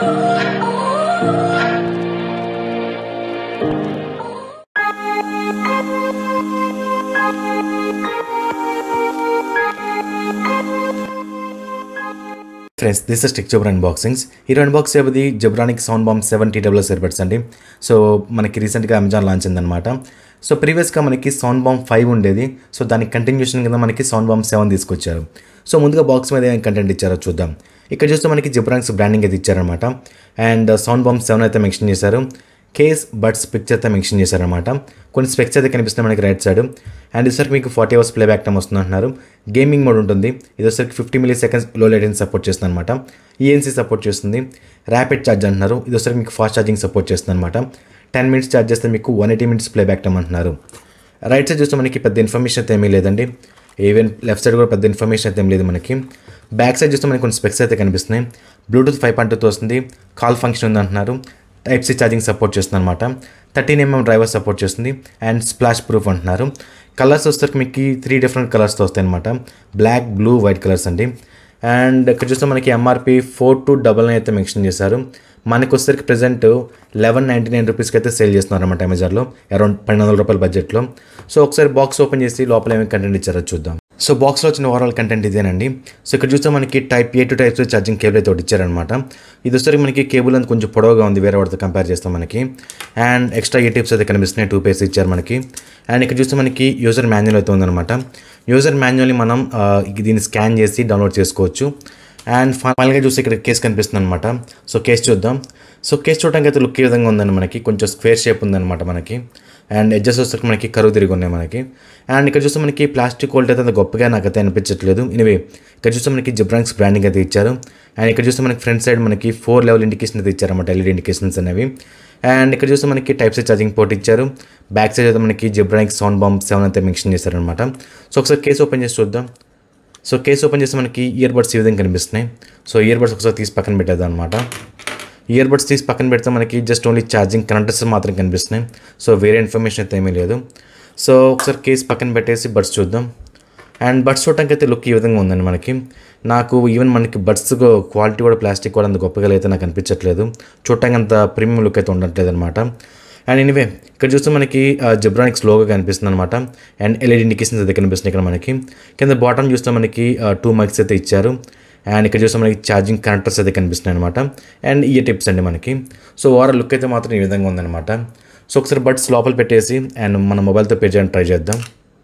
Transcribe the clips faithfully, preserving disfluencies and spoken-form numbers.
Friends, this is TeluguTechTuber-Unboxings. Here unbox cheyabodi Zebronics seven T W S Earbuds andi. So manaki recent ga Amazon launch indannamata. So previous ga manaki Soundbomb five undedi. So dani continuation kinda manaki Soundbomb seven తీసుకొచ్చారు. So ముందుగా box మీద ఏం content ఇచ్చారో చూద్దాం. ఇక్కడ చూస్తే మనకి Zebronics branding అయితే ఇచ్చారన్నమాట. అండ్ Soundbomb seven అయితే మెన్షన్ చేశారు. కేస్ బడ్స్ పిక్చర్ అయితే మెన్షన్ చేశారన్నమాట. కొన్ని స్పెక్స్ అయితే కనిపిస్తున్నాయి మనకి రైట్ సైడ్. అండ్ ఇసరికి మీకు ఫార్టీ అవర్స్ ప్లేబ్యాక్ టైం వస్తుంది అంటున్నారు. గేమింగ్ మోడ్ ఉంటుంది. ఇది వచ్చరికి ఫిఫ్టీ మిల్లీ సెకండ్స్ లో లేటెన్సీ సపోర్ట్ చేస్తుంది అనమాట. ఈఎన్సీ సపోర్ట్ చేస్తుంది. ర్యాపిడ్ ఛార్జ్ అంటున్నారు. ఇది వచ్చరికి మీకు ఫాస్ట్ ఛార్జింగ్ సపోర్ట్ చేస్తుంది అనమాట. టెన్ మినిట్స్ ఛార్జ్ చేస్తే మీకు one eighty minutes playback time అంటున్నారు. రైట్ సైడ్ చూస్తే మనకి పెద్ద ఇన్ఫర్మేషన్ అయితే ఏమీ లేదండి. ఈవెన్ లెఫ్ట్ సైడ్ కూడా పెద్ద ఇన్ఫర్మేషన్ అయితే ఏం లేదు మనకి. బ్యాక్ సైడ్ చూస్తే మనకి కొన్ని స్పెక్స్ అయితే కనిపిస్తున్నాయి. బ్లూటూత్ ఫైవ్ పాయింట్ టూతో వస్తుంది. కాల్ ఫంక్షన్ ఉంది అంటున్నారు. టైప్ సి ఛార్జింగ్ సపోర్ట్ చేస్తుంది అనమాట. థర్టీన్ ఎంఎం డ్రైవర్ సపోర్ట్ చేస్తుంది. అండ్ స్ప్లాష్ ప్రూఫ్ అంటున్నారు. కలర్స్ వస్తే మీకు త్రీ డిఫరెంట్ కలర్స్తో వస్తాయి అనమాట. బ్లాక్, బ్లూ, వైట్ కలర్స్ అండి. అండ్ ఇక్కడ చూస్తే మనకి MRP four two double nine అయితే మెన్షన్ చేశారు. మనకి వచ్చేసరికి ప్రజెంట్ లెవెన్ నైంటీ నైన్ రూపీస్కి అయితే సేల్ చేస్తున్నారు అనమాట అమెజాన్లో, అరౌండ్ పన్నెండు వందల రూపాయల బడ్జెట్లో. సో ఒకసారి బాక్స్ ఓపెన్ చేసి లోపల ఏమేమి కంటెంట్ ఇచ్చారో చూద్దాం. సో బాక్స్లో వచ్చిన ఓవరాల్ కంటెంట్ ఇదేనండి. సో ఇక్కడ చూస్తే మనకి type A to type charging cable అయితే ఒకటి ఇచ్చారనమాట. ఇది వచ్చేసరికి మనకి కేబుల్ అంత కొంచెం పొడవుగా ఉంది వేరే వాటితో కంపేర్ చేస్తాం మనకి. అండ్ ఎక్స్ట్రా ఏ టిప్స్ అయితే కనిపిస్తున్నాయి. టూ పేస్ ఇచ్చారు మనకి. అండ్ ఇక్కడ చూస్తే మనకి యూజర్ మాన్యువల్ అయితే ఉందన్నమాట. యూజర్ మాన్యువల్ని మనం దీన్ని స్కాన్ చేసి డౌన్లోడ్ చేసుకోవచ్చు. అండ్ ఫైనల్గా చూస్తే ఇక్కడ కేస్ కనిపిస్తుంది అనమాట. సో కేస్ చూద్దాం. సో కేస్ చూడడానికి అయితే లుక్ ఏ విధంగా ఉందండి మనకి. కొంచెం స్క్వేర్ షేప్ ఉందన్నమాట మనకి. అండ్ ఎడ్జెస్ వస్తే మనకి కరువు తిరిగి ఉన్నాయి మనకి. అండ్ ఇక్కడ చూస్తే మనకి ప్లాస్టిక్ క్వాలిటీ అయితే అంత గొప్పగా నాకైతే అనిపించట్లేదు. ఎనివే ఇక్కడ చూస్తే మనకి Zebronics బ్రాండింగ్ అయితే ఇచ్చారు. అండ్ ఇక్కడ చూస్తే మనకి ఫ్రంట్ సైడ్ మనకి ఫోర్ లెవెల్ ఇండికేషన్ అయితే ఇచ్చారన్నమాట. ఎల్ఈడి ఇండికేషన్స్ అనేవి. అండ్ ఇక్కడ చూస్తే మనకి టైప్ సి ఛార్జింగ్ పోర్ట్ ఇచ్చారు. బ్యాక్ సైడ్ అయితే మనకి Zebronics Soundbomb seven అయితే మెన్షన్ చేశారనమాట. సో ఒకసారి కేస్ ఓపెన్ చేసి చూద్దాం. సో కేస్ ఓపెన్ చేస్తే మనకి ఇయర్బడ్స్ ఈ విధంగా కనిపిస్తున్నాయి. సో ఇయర్బడ్స్ ఒకసారి తీసి పక్కన పెట్టేద్దాం అనమాట. ఇయర్బడ్స్ తీసి పక్కన పెడితే మనకి జస్ట్ ఓన్లీ ఛార్జింగ్ కనెక్టర్స్ మాత్రం కనిపిస్తున్నాయి. సో వేరే ఇన్ఫర్మేషన్ అయితే ఏమీ లేదు. సో ఒకసారి కేస్ పక్కన పెట్టేసి బడ్స్ చూద్దాం. అండ్ బడ్స్ చూడటానికి అయితే లుక్ ఈ విధంగా ఉందండి మనకి. నాకు ఈవెన్ మనకి బడ్స్ క్వాలిటీ కూడా ప్లాస్టిక్ కూడా అంత గొప్పగా అయితే నాకు అనిపించట్లేదు. చూడటానికి అంత ప్రీమియం లుక్ అయితే ఉండట్లేదు అనమాట. అండ్ ఎనీవే ఇక్కడ చూస్తే మనకి Zebronics లోగో కనిపిస్తుంది అనమాట. అండ్ ఎల్ఈడి ఇండికేషన్స్ అయితే కనిపిస్తున్నాయి ఇక్కడ మనకి. కింద బాటమ్ చూస్తే మనకి టూ మైక్స్ అయితే ఇచ్చారు. అండ్ ఇక్కడ చూస్తే మనకి ఛార్జింగ్ కనెక్టర్స్ అయితే కనిపిస్తున్నాయి అనమాట. అండ్ ఈ టిప్స్ అండి మనకి. సో ఓవరాల్ లుక్ అయితే మాత్రం ఈ విధంగా ఉందన్నమాట. సో ఒకసారి బడ్స్ లోపల పెట్టేసి అండ్ మన మొబైల్తో పే చేయడానికి ట్రై చేద్దాం.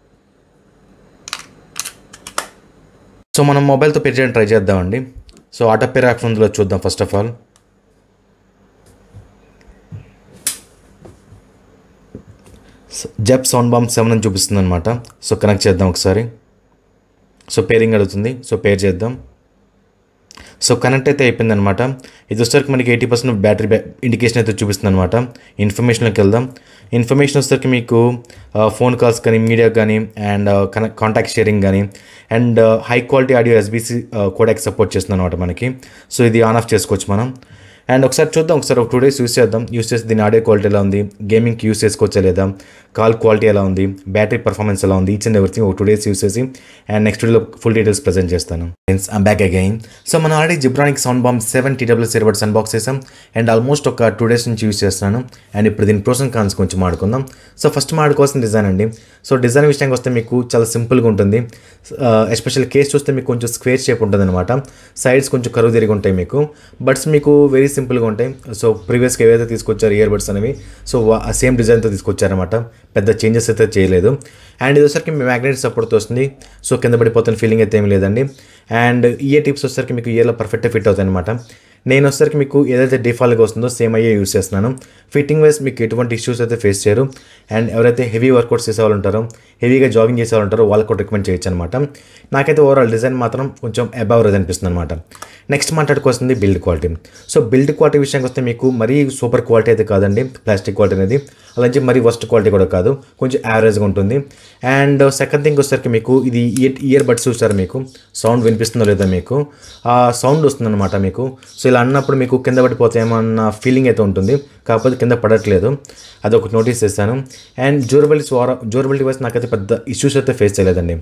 సో మనం మొబైల్తో పే చేయడానికి ట్రై చేద్దామండి. సో ఆటో పే ఆప్షన్లో చూద్దాం first of all. Zeb Soundbomb seven అని చూపిస్తుంది అనమాట. సో కనెక్ట్ చేద్దాం ఒకసారి. సో పేరింగ్ అడుగుతుంది. సో పేర్ చేద్దాం. సో కనెక్ట్ అయితే అయిపోయింది అనమాట. ఇది వచ్చేసరికి మనకి ఎయిటీ పర్సెంట్ బ్యాటరీ బ్యా ఇండికేషన్ అయితే చూపిస్తుంది అనమాట. ఇన్ఫర్మేషన్లోకి వెళ్దాం. ఇన్ఫర్మేషన్ వచ్చేసరికి మీకు ఫోన్ కాల్స్ కానీ, మీడియా కానీ, అండ్ కాంటాక్ట్ షేరింగ్ కానీ, and high quality audio SBC codec support చేస్తుంది అనమాట మనకి. సో ఇది ఆన్ ఆఫ్ చేసుకోవచ్చు మనం. అండ్ ఒకసారి చూద్దాం. ఒకసారి ఒక టూ డేస్ యూస్ చేద్దాం. యూస్ చేసి దీని ఆడియో క్వాలిటీ ఎలా ఉంది, గేమింగ్కి యూస్ చేసుకోవచ్చా లేదా, కాల్ క్వాలిటీ ఎలా ఉంది, బ్యాటరీ పర్ఫార్మెన్స్ ఎలా ఉంది, ఈచ్ అండ్ ఎవ్రీథింగ్ ఒక టూ డేస్ యూస్ చేసి అండ్ నెక్స్ట్ వీడియోలో ఫుల్ డీటెయిల్స్ ప్రజెంట్ చేస్తాను. Friends, I'm back again. So మనం already Zebronics Soundbomb seven T W S Earbuds unbox చేసాం. అండ్ ఆల్మోస్ట్ ఒక టూ డేస్ నుంచి యూస్ చేస్తున్నాను. అండ్ ఇప్పుడు దీని ప్రోస్ అండ్ కాన్స్ కొంచెం మాడుకుందాం. సో ఫస్ట్ మాడుకోవాల్సిన డిజైన్ అండి. సో డిజైన్ విషయానికి వస్తే మీకు చాలా సింపుల్గా ఉంటుంది. ఎస్పెషల్ కేస్ చూస్తే మీకు కొంచెం స్క్వేర్ షేప్ ఉంటుంది అనమాట. సైడ్స్ కొంచెం కరువు తిరిగి ఉంటాయి మీకు. బట్స్ మీకు వెరీ సింపుల్గా ఉంటాయి. సో ప్రీవియస్గా ఏవైతే తీసుకొచ్చారు ఇయర్బడ్స్ అనేవి, సో ఆ సేమ్ డిజైన్తో తీసుకొచ్చారనమాట. పెద్ద చేంజెస్ అయితే చేయలేదు. అండ్ ఇది వచ్చరికి మ్యాగ్నెట్ సపోర్ట్తో వస్తుంది. సో కింద పడిపోతున్న ఫీలింగ్ అయితే ఏమి లేదండి. అండ్ ఇయర్ టిప్స్ వచ్చరికి మీకు ఇయర్లో పర్ఫెక్ట్గా ఫిట్ అవుతాయి అనమాట. నేను వచ్చరికి మీకు ఏదైతే డిఫాల్ట్గా వస్తుందో సేమ్ అయ్యే యూస్ చేస్తున్నాను. ఫిట్టింగ్ వైజ్ మీకు ఎటువంటి ఇష్యూస్ అయితే ఫేస్ చేయరు. అండ్ ఎవరైతే హెవీ వర్కౌట్స్ చేసే వాళ్ళు ఉంటారో, హెవీగా జాగింగ్ చేసే వాళ్ళు ఉంటారో వాళ్ళకి కూడా రికమెండ్ చేయొచ్చు అనమాట. నాకైతే ఓవరాల్ డిజైన్ మాత్రం కొంచెం అబవ్ రేజ్ అనిపిస్తుంది అనమాట. నెక్స్ట్ మాట్లాడుకోవాల్సింది build quality. So build quality విషయానికి వస్తే మీకు మరీ సూపర్ క్వాలిటీ అయితే కాదండి ప్లాస్టిక్ క్వాలిటీ అనేది. అలాగే మరీ వర్స్ట్ క్వాలిటీ కూడా కాదు, కొంచెం యావరేజ్గా ఉంటుంది. అండ్ సెకండ్ థింగ్ వచ్చేసరికి మీకు ఇది ఇయర్ బడ్స్ చూసారు, మీకు సౌండ్ వినిపిస్తుందో లేదా, మీకు ఆ సౌండ్ వస్తుందన్నమాట మీకు. సో ఇలా అన్నప్పుడు మీకు కింద పడిపోతాయేమన్న ఫీలింగ్ అయితే ఉంటుంది, కాకపోతే కింద పడట్లేదు. అదొకటి నోటీస్ చేశాను. అండ్ డ్యూరబిలిటీ డ్యూరబిలిటీ వైజ్ నాకైతే పెద్ద ఇష్యూస్ అయితే ఫేస్ చేయలేదండి.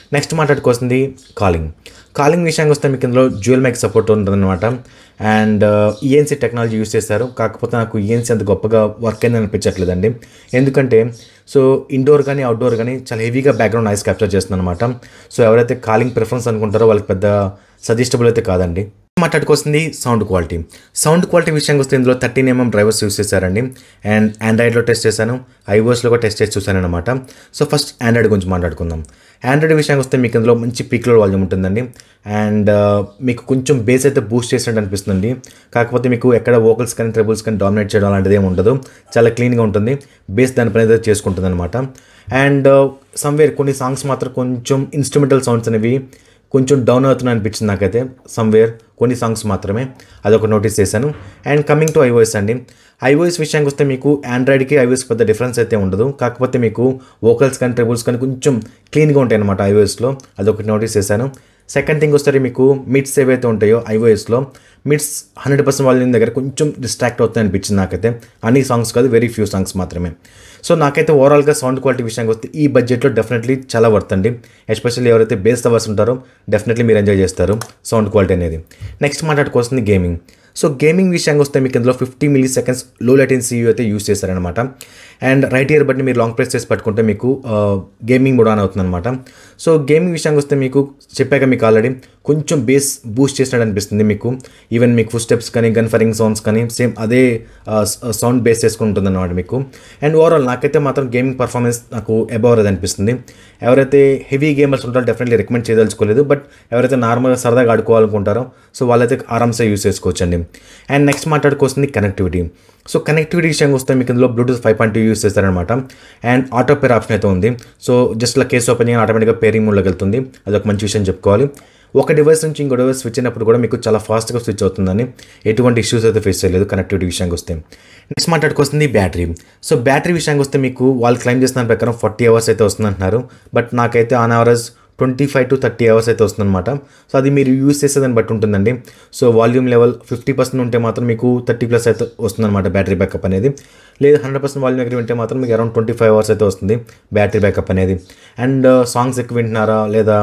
నెక్స్ట్ మాట్లాడుకోవాల్సింది కాలింగ్ కాలింగ్ విషయానికి వస్తే మీకు ఇందులో డ్యూయల్ మైక్ సపోర్ట్ ఉంటుందన్నమాట. అండ్ ఈఎన్సీ టెక్నాలజీ యూస్ చేస్తారు. కాకపోతే నాకు ఈఎన్సీ అంత గొప్పగా వర్క్ అయింది అనిపించట్లేదండి. ఎందుకంటే సో ఇండోర్ కానీ అవుట్డోర్ కానీ చాలా హెవీగా బ్యాక్గ్రౌండ్ నాయిస్ క్యాప్చర్ చేస్తుంది అనమాట. సో ఎవరైతే కాలింగ్ ప్రిఫరెన్స్ అనుకుంటారో వాళ్ళకి పెద్ద సజెస్టబుల్ అయితే కాదండి. మాట్లాడుకోవాల్సింది సౌండ్ క్వాలిటీ సౌండ్ క్వాలిటీ విషయానికి వస్తే ఇందులో థర్టీన్ ఎంఎం డ్రైవర్స్ యూస్ చేశారండి. అండ్ ఆండ్రాయిడ్లో టెస్ట్ చేశాను, ఐఓఎస్లో కూడా టెస్ట్ చేసి చూశాను అనమాట. సో ఫస్ట్ ఆండ్రాయిడ్ గురించి మాట్లాడుకుందాం. ఆండ్రాయిడ్ విషయానికి వస్తే మీకు ఇందులో మంచి పీక్ లోడ్ వాల్యూమ్ ఉంటుందండి. అండ్ మీకు కొంచెం బేస్ అయితే బూస్ట్ చేసినట్టు అనిపిస్తుంది. కాకపోతే మీకు ఎక్కడ వోకల్స్ కానీ ట్రిబుల్స్ కానీ డామినేట్ చేయడం అలాంటిది ఏమి ఉండదు. చాలా క్లీన్గా ఉంటుంది. బేస్ దానిపైన అయితే చేసుకుంటుంది అనమాట. అండ్ సమ్వేర్ కొన్ని సాంగ్స్ మాత్రం కొంచెం ఇన్స్ట్రుమెంటల్ సౌండ్స్ అనేవి కొంచెం డౌన్ అవుతున్నాయి అనిపించింది నాకైతే. సమ్వేర్ కొన్ని సాంగ్స్ మాత్రమే, అదొక నోటీస్ చేశాను. అండ్ కమింగ్ టు ఐఓఎస్ అండి, ఐఓఎస్ విషయానికి వస్తే మీకు ఆండ్రాయిడ్కి ఐఓఎస్ పెద్ద డిఫరెన్స్ అయితే ఉండదు. కాకపోతే మీకు వోకల్స్ కానీ ట్రిబుల్స్ కానీ కొంచెం క్లీన్గా ఉంటాయి అనమాట ఐఓఎస్లో, అదొకటి నోటీస్ చేశాను. సెకండ్ థింగ్ వస్తే మీకు మిడ్స్ ఏవైతే ఉంటాయో ఐఓఎస్లో మిడ్స్ హండ్రెడ్ పర్సెంట్ వాల్యూమ్ దగ్గర కొంచెం డిస్ట్రాక్ట్ అవుతుంది అనిపించింది నాకైతే. అన్ని సాంగ్స్ కాదు, వెరీ ఫ్యూ సాంగ్స్ మాత్రమే. సో నాకైతే ఓవరాల్గా సౌండ్ క్వాలిటీ విషయానికి వస్తే ఈ బడ్జెట్లో డెఫినెట్లీ చాలా వర్త్ అండి. ఎస్పెషల్లీ ఎవరైతే బేస్ లవర్స్ ఉంటారో డెఫినెట్లీ మీరు ఎంజాయ్ చేస్తారు సౌండ్ క్వాలిటీ అనేది. నెక్స్ట్ మాట్లాడుకోవాల్సింది గేమింగ్. సో గేమింగ్ విషయానికి వస్తే మీకు ఇందులో ఫిఫ్టీ మిల్లీ సెకండ్స్ లో లేటెన్సీ అయితే యూస్ చేశారనమాట. అండ్ రైట్ ఇయర్ బట్టి మీరు లాంగ్ ప్రెస్ చేసి పట్టుకుంటే మీకు గేమింగ్ మోడ్ ఆన్ అవుతుంది అనమాట. సో గేమింగ్ విషయానికి వస్తే మీకు చెప్పాక మీకు ఆల్రెడీ కొంచెం బేస్ బూస్ట్ చేసినట్టు అనిపిస్తుంది మీకు. ఈవెన్ మీకు ఫుట్ స్టెప్స్ కానీ గన్ ఫైరింగ్ సౌండ్స్ కానీ సేమ్ అదే సౌండ్ బేస్ చేసుకుంటుంది అనమాట మీకు. అండ్ ఓవరాల్ నాకైతే మాత్రం గేమింగ్ పర్ఫార్మెన్స్ నాకు అబౌవ్ అది అనిపిస్తుంది. ఎవరైతే హెవీ గేమర్స్ ఉంటారో డెఫినెట్లీ రికమెండ్ చేయదలుచుకోలేదు. బట్ ఎవరైతే నార్మల్గా సరదాగా ఆడుకోవాలనుకుంటారో సో వాళ్ళైతే ఆరామ్సే యూస్ చేసుకోవచ్చండి. అండ్ నెక్స్ట్ మాట్లాడుకోవాల్సింది కనెక్టివిటీ. సో కనెక్టివిటీ విషయంగా వస్తే మీకు ఇందులో Bluetooth five point two use చేస్తారనమాట. అండ్ ఆటో పేర్ ఆప్షన్ అయితే ఉంది. సో జస్ట్ ఇలా కేసు ఓపెన్ చేయగానే ఆటోమేటిక్గా పేరింగ్ మోడ్లోకి వెళ్తుంది. అదొక మంచి విషయం చెప్పుకోవాలి. ఒక డివైస్ నుంచి ఇంకో డివైస్ స్విచ్ అయినప్పుడు కూడా మీకు చాలా ఫాస్ట్గా స్విచ్ అవుతుందని ఎటువంటి ఇష్యూస్ అయితే ఫేస్ చేయలేదు కనెక్టివిటీ విషయానికి వస్తే. నెక్స్ట్ మాట్లాడుకొస్తుంది బ్యాటరీ. సో బ్యాటరీ విషయానికి వస్తే మీకు వాళ్ళు క్లైమ్ చేసిన ప్రకారం ఫార్టీ అవర్స్ అయితే వస్తుంది అంటున్నారు. బట్ నాకైతే on average twenty five to thirty hours అయితే వస్తుందన్నమాట. సో అది మీరు యూస్ చేసేదాన్ని బట్టి ఉంటుందండి. So volume level fifty percent ఉంటే మాత్రం మీకు థర్టీ ప్లస్ అయితే వస్తుందన్నమాట బ్యాటరీ బ్యాకప్ అనేది. లేదు హండ్రెడ్ పర్సెంట్ వాల్యూమ్ దగ్గర వింటే మాత్రం మీకు అరౌండ్ ట్వంటీ ఫైవ్ అవర్స్ అయితే వస్తుంది బ్యాటరీ బ్యాకప్ అనేది. అండ్ సాంగ్స్ ఎక్కువ వింటున్నారా లేదా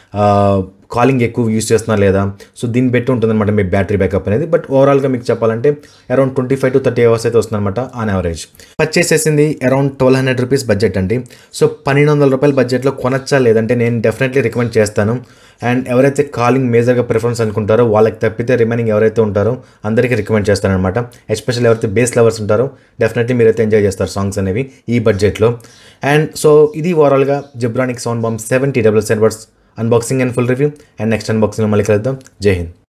కాలింగ్ ఎక్కువ యూస్ చేస్తున్నా లేదా సో దీన్ని బట్టి ఉంటుందన్నమాట మీ బ్యాటరీ బ్యాకప్ అనేది. బట్ ఓవరాల్గా మీకు చెప్పాలంటే around twenty five to thirty hours అయితే వస్తుందన్నమాట ఆన్ యావరేజ్. పర్చేస్ చేసింది around twelve hundred rupees budget అండి. సో పన్నెండు వందల రూపాయల బడ్జెట్లో కొనచ్చా లేదంటే నేను డెఫినెట్లీ రికమెండ్ చేస్తాను. అండ్ ఎవరైతే కాలింగ్ మేజర్గా ప్రిఫరెన్స్ అనుకుంటారో వాళ్ళకి తప్పితే రిమైనింగ్ ఎవరైతే ఉంటారో అందరికీ రికమెండ్ చేస్తానమాట. ఎస్పెషల్లీ ఎవరైతే బేస్ లవర్స్ ఉంటారో డెఫినెట్లీ మీరైతే ఎంజాయ్ చేస్తారు సాంగ్స్ అనేవి ఈ బడ్జెట్లో. అండ్ సో ఇది ఓవరాల్గా Zebronics sound bomb seven T W S earbuds unboxing and full review, and next unboxing లో మళ్ళీ కలుద్దాం. జై హింద్.